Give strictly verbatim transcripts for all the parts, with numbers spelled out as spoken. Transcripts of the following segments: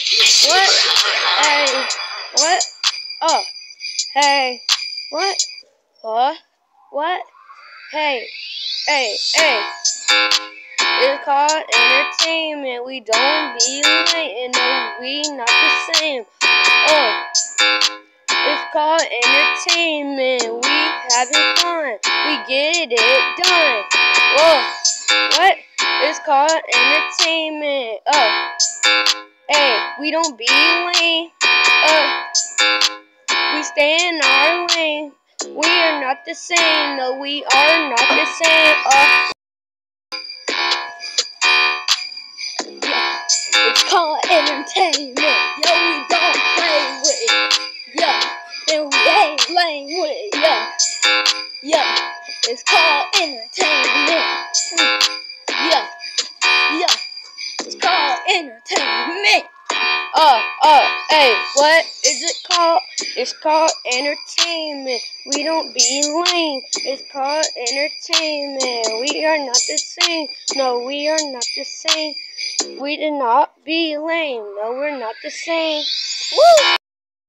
What? Hey. What? Oh. Hey. What? What? What? Hey. Hey. Hey. It's called entertainment. We don't be late. No, we not the same. Oh. It's called entertainment. We having fun. We get it done. Whoa. What? It's called entertainment. Oh. Hey, we don't be lame. Uh, we stay in our lane. We are not the same. No, we are not the same. Uh, yeah, it's called entertainment. Yo, we don't play with it. Yeah, and we ain't lame with it. Yeah, yeah, it's called entertainment. Yeah, yeah, it's called entertainment. Uh, uh, hey, what is it called? It's called entertainment. We don't be lame. It's called entertainment. We are not the same. No, we are not the same. We did not be lame. No, we're not the same. Woo!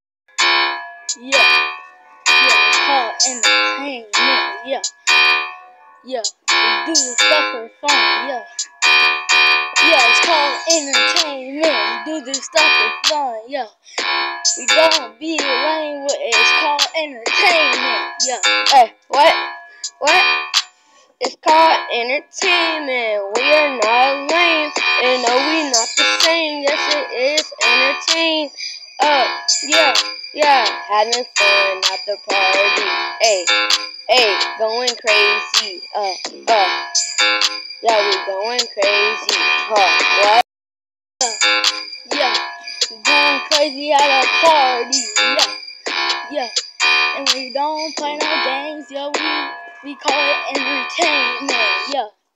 Yeah. Yeah, it's called entertainment. Yeah. Yeah. We do this stuff for fun. Yeah. Yeah, it's called entertainment. We do this stuff for fun, yeah. We don't be lame with it. It's called entertainment, yeah. Hey, what? What? It's called entertainment. We are not lame. And no, we not the same. Yes, it is entertain. Uh, yeah, yeah. Having fun at the party. Hey, hey, going crazy. Uh, uh. Yeah, we going crazy. Huh, what? Yeah, we going crazy at a party. Yeah, yeah. And we don't play no games. Yeah, we, we call it entertainment. Yeah.